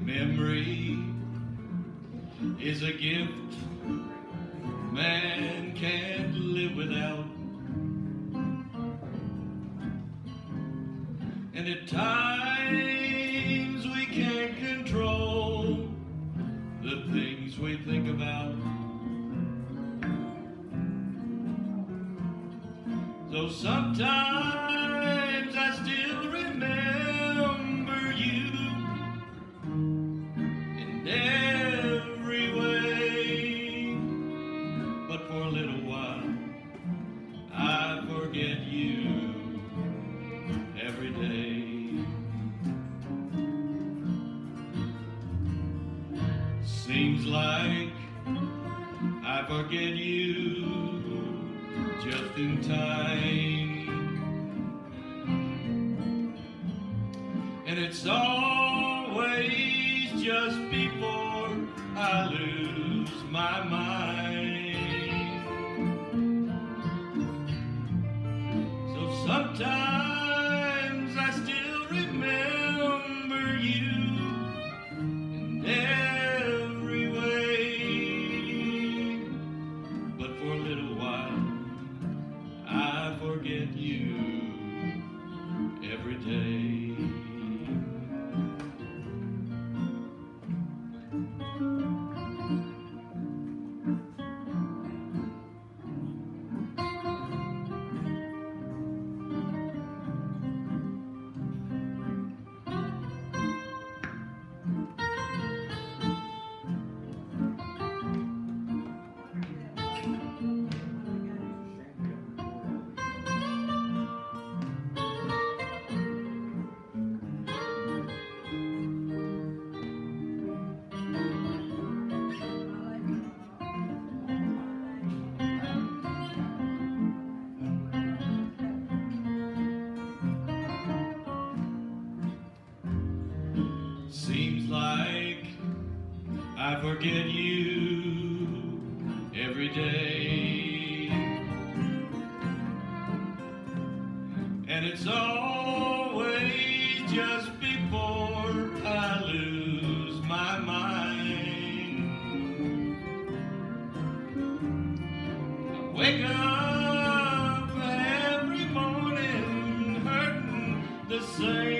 Memory is a gift man can't live without, and at times we can't control the things we think about. So sometimes I still remember you in every way, but for a little while I forget you every day. Seems like I forget you just in time, and it's always just before I lose my mind. So sometimes I still remember you in every way, but for a little while I forget you every day. Seems like I forget you every day, and it's always just before I lose my mind. I wake up every morning hurting the same